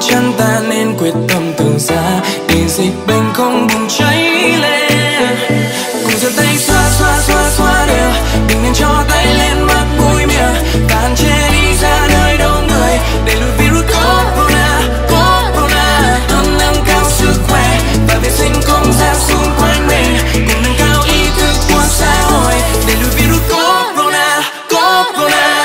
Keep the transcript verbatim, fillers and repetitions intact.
chắn ta nên quyết tâm từ xa để dịch bệnh không bùng cháy lên. Cùng giơ tay xoa xoa xoa xoa đều, đừng nên cho tay lên mắt mũi miệng, cản chế đi ra nơi đông người để lùi virus corona. Corona luôn nâng cao sức khỏe và vệ sinh không gian xung quanh mình, cùng nâng cao ý thức của xã hội để lùi virus corona. Corona.